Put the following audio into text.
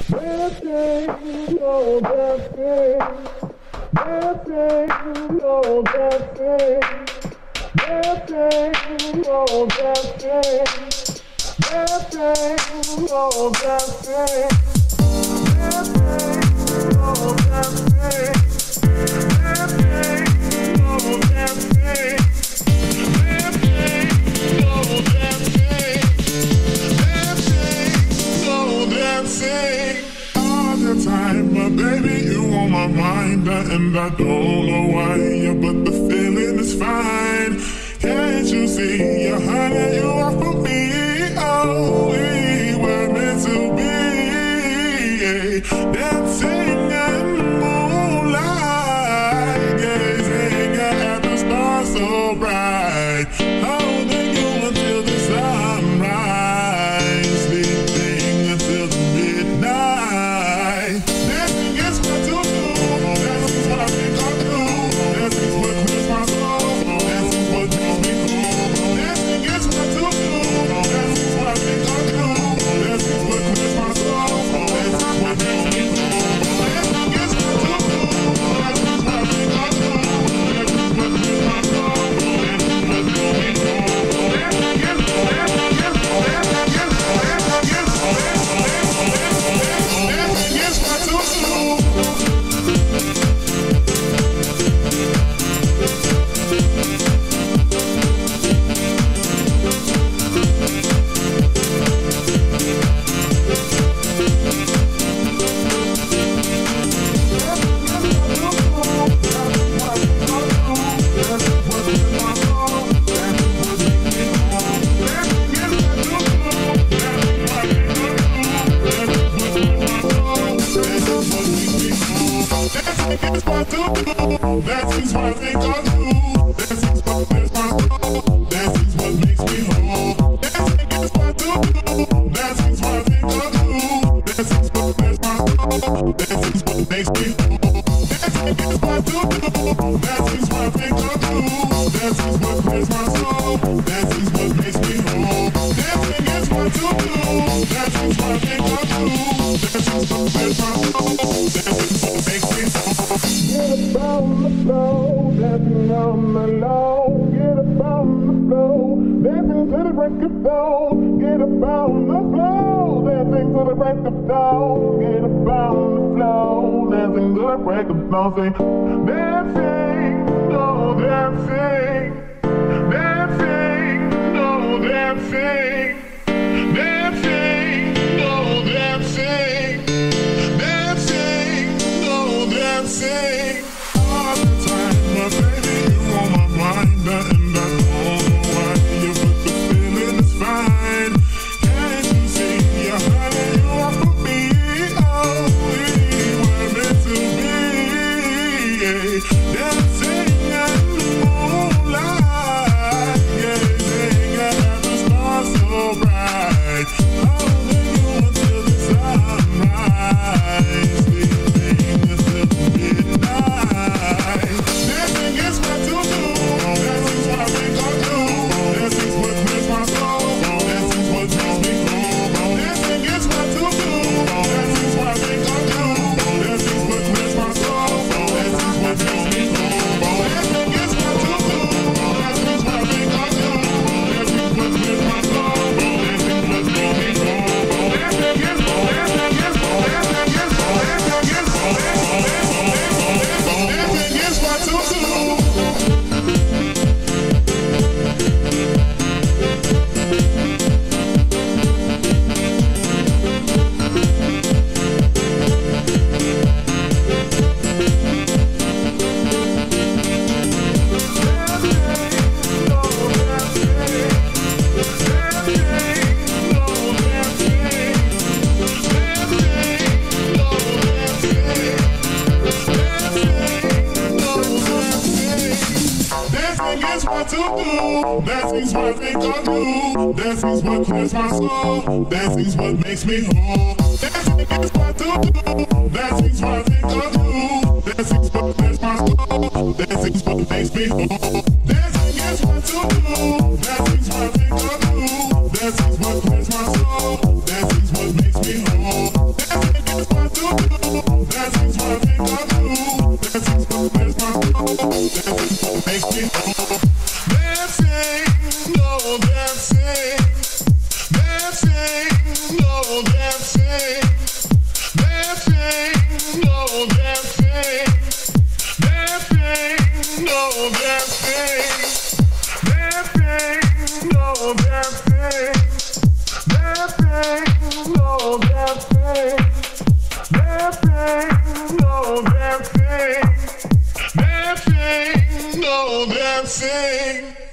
Dancing, oh dancing, dancing, oh dancing, dancing, oh dancing, dancing, oh dancing, dancing, oh dancing, dancing, oh dancing, dancing, oh dancing, dancing, oh dancing. All the time, but baby, you on my mind, and I don't know why, yeah, but the feeling is fine. Can't you see, yeah, honey, you are for me. Oh, we were meant to be, dancing in the moonlight, gazing at the stars so bright, holding you until the sunrise, sleeping until the midnight. Dancing is what to do, dancing's what I think I do, dancing's what clears my soul, dancing's what makes me cool. Dancing is what to do, dancing's what I think I do, dancing's what clears my soul, dancing's what makes me cool. Dancing is what to do, dancing's what I think I do, dancing's what clears my soul, dancing's what makes me cool. Dancing is what to do. Dancing's what I think I do. Dancing's what clears my soul. Dancing's what makes me whole. Dancing is what I do. Dancing's what I think I do. Dancing's what clears my soul. Dancing's what makes me whole. Dancing is what I do. Dancing's what I think I do. Dancing's what clears my soul. Dancing's what makes me whole. Dancing is what I do. Dancing's what I think I do. Dancing's what clears my soul. Dancing's what makes me whole. Get up on the floor, dancing on the low. Get up on the floor, dancing to the break of dawn. Get up on the floor, dancing to the break of dawn. Get up on the floor, dancing to the break of dawn. Say, dancing, oh dancing, dancing, oh dancing, dancing, oh dancing, dancing, oh dancing. All the time, my baby, you on my mind, and I don't know why, yeah, but the feeling is fine. Can't you see, yeah, honey, you are for me. Oh, we were meant to be, dancing in the moonlight, gazing at the stars so bright, holding you until the sunrise, sleeping until the midnight. Dancing is what to do, dancing's what I think I do, dancing's what clears my soul, dancing's what makes me cool. Dancing is what to do, dancing's what I think I do, dancing's what clears my soul, dancing's what makes me cool. Dancing is what to do, dancing's what I think I do, dancing's what clears my soul, dancing's what makes me cool. Dancing is what to do. Dancing's what I think I do. Dancing's what clears my soul. Dancing's what makes me whole. Dancing is what I do. Dancing's what I think I do. Dancing's what clears my soul. Dancing's what makes me whole. Dancing is what I do. Dancing's what I think I do. Dancing's what clears my soul. Dancing's what makes me whole. Dancing is Dancing.